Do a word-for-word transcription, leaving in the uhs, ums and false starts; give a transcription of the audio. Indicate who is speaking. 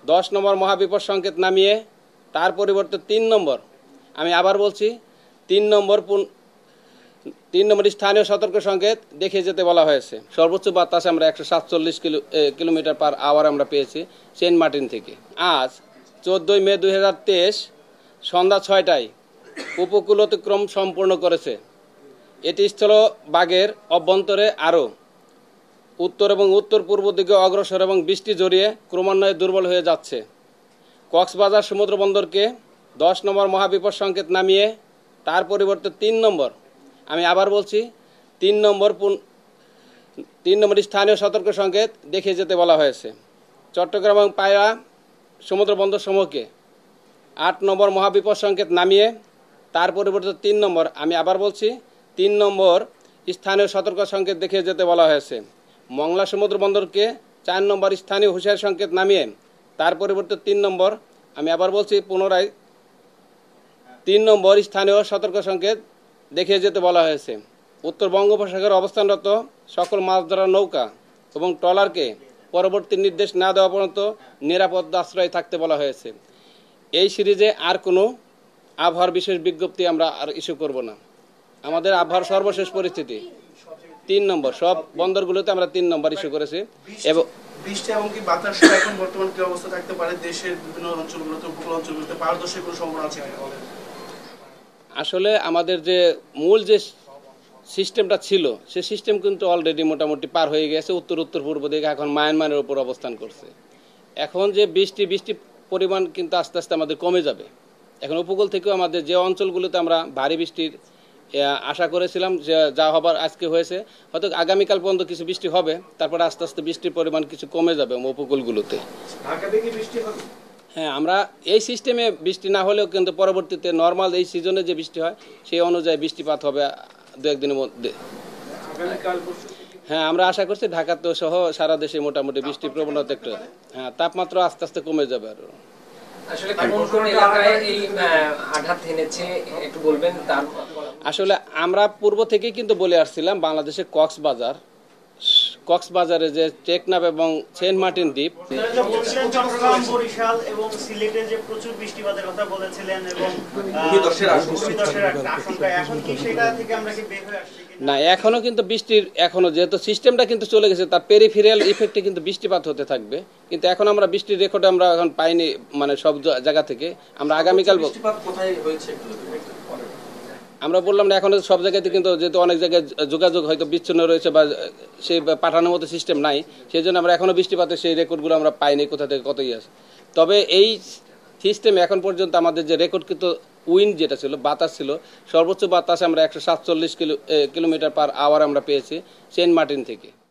Speaker 1: দশ নম্বর মহাবিপদ সংকেত নামিয়ে তার পরিবর্তে তিন নম্বর, আমি আবার বলছি তিন নম্বর তিন নম্বর স্থানীয় সতর্ক সংকেত দেখিয়ে যেতে বলা হয়েছে। সর্বোচ্চ বাতাস আমরা একশো সাতচল্লিশ কিলো কিলোমিটার পার আওয়ার আমরা পেয়েছি সেন্ট মার্টিন থেকে। আজ চোদ্দোই মে দুই হাজার তেইশ সন্ধ্যা ছয়টায় উপকূল অতিক্রম সম্পূর্ণ করেছে। এটি স্থলভাগের অভ্যন্তরে আরও উত্তর এবং উত্তর পূর্ব দিকে অগ্রসর এবং বৃষ্টি জড়িয়ে ক্রমান্বয়ে দুর্বল হয়ে যাচ্ছে। কক্সবাজার সমুদ্র বন্দরকে দশ নম্বর মহাবিপদ সংকেত নামিয়ে তার পরিবর্তে তিন নম্বর, আমি আবার বলছি তিন নম্বর তিন নম্বর স্থানীয় সতর্ক সংকেত দেখিয়ে যেতে বলা হয়েছে। চট্টগ্রাম এবং পায়রা সমুদ্র বন্দর সমূহকে আট নম্বর মহাবিপদ সংকেত নামিয়ে তার পরিবর্তে তিন নম্বর, আমি আবার বলছি তিন নম্বর স্থানীয় সতর্ক সংকেত দেখিয়ে যেতে বলা হয়েছে। মংলা সমুদ্র বন্দরকে চার নম্বর স্থানীয় হুঁশিয়ারি সংকেত নামিয়ে তার পরিবর্তে তিন নম্বর, আমি আবার বলছি পুনরায় তিন নম্বর স্থানীয় সতর্ক সংকেত দেখিয়ে যেতে বলা হয়েছে। উত্তর বঙ্গোপসাগরে অবস্থানরত সকল মাছ ধরার নৌকা এবং ট্রলারকে পরবর্তী নির্দেশ না দেওয়া পর্যন্ত নিরাপদ আশ্রয় থাকতে বলা হয়েছে। এই সিরিজে আর কোনো আবহাওয়ার বিশেষ বিজ্ঞপ্তি আমরা আর ইস্যু করব না। আমাদের আবহাওয়ার সর্বশেষ পরিস্থিতি তিন নম্বর, সব বন্দরগুলোতে আমরা তিন নম্বর ইস্যু করেছি। এবং
Speaker 2: বৃষ্টি এবং কি বাতাস এখন বর্তমান কি অবস্থা থাকতে পারে দেশের বিভিন্ন অঞ্চলগুলোতে, উপকূল অঞ্চলগুলোতে পারদর্শী কোনো সম্ভাবনা আছে?
Speaker 1: আসলে আমাদের যে মূল যে সিস্টেমটা ছিল সে সিস্টেম কিন্তু অলরেডি মোটামুটি পার হয়ে গেছে। উত্তর উত্তর পূর্ব দিকে এখন মায়ানমারের উপর অবস্থান করছে। এখন যে বৃষ্টি বৃষ্টির পরিমাণ কিন্তু আস্তে আস্তে আমাদের কমে যাবে। এখন উপকূল থেকেও আমাদের যে অঞ্চলগুলোতে আমরা ভারী বৃষ্টির আশা করেছিলাম যে যা হবার আজকে হয়েছে, হয়তো আগামীকাল পর্যন্ত কিছু বৃষ্টি হবে, তারপরে আস্তে আস্তে বৃষ্টির পরিমাণ কিছু কমে যাবে উপকূলগুলোতে। হ্যাঁ, আমরা এই সিস্টেমে বৃষ্টি না হলেও কিন্তু পরবর্তীতে নর্মাল এই সিজনে যে বৃষ্টি হয় সেই অনুযায়ী বৃষ্টিপাত হবে দু একদিনের মধ্যে। হ্যাঁ, আমরা আশা করছি ঢাকাতে সহ সারা দেশে মোটামুটি বৃষ্টির প্রবণতা একটু, হ্যাঁ, তাপমাত্রা আস্তে আস্তে কমে যাবে। আরো আসলে আমরা পূর্ব থেকেই কিন্তু বলে আসছিলাম বাংলাদেশের কক্সবাজার কক্সবাজারে যে টেকনাফ এবং সেন্ট মার্টিন দ্বীপ,
Speaker 3: চট্টগ্রাম, বরিশাল এবং সিলেটে যে প্রচুর বৃষ্টিপাতের কথা বলেছিলেন এবং আশঙ্কা, এখন কি সেটা থেকে আমরা কি বের হয়ে আসছি
Speaker 1: না? এখনো কিন্তু বৃষ্টির এখনো যেহেতু সিস্টেমটা কিন্তু চলে গেছে, তার পেরিফেরিয়াল ইফেক্টে কিন্তু বৃষ্টিপাত হতে থাকবে। কিন্তু এখন আমরা বৃষ্টির রেকর্ড আমরা এখন পাইনি, মানে সব জায়গা থেকে। আমরা আগামীকাল আমরা বললাম না, এখন সব জায়গাতে কিন্তু যেহেতু অনেক জায়গায় যোগাযোগ হয়তো বিচ্ছিন্ন রয়েছে বা সেই পাঠানোর মতো সিস্টেম নাই, সেই জন্য আমরা এখনো বৃষ্টিপাতের সেই রেকর্ডগুলো আমরা পাইনি কোথা থেকে কতই আছে। তবে এই সিস্টেম এখন পর্যন্ত আমাদের যে রেকর্ড কিন্তু উইন্ড যেটা ছিল, বাতাস ছিল, সর্বোচ্চ বাতাস আমরা একশো সাতচল্লিশ কিলো কিলোমিটার পার আওয়ার আমরা পেয়েছি সেন্ট মার্টিন থেকে।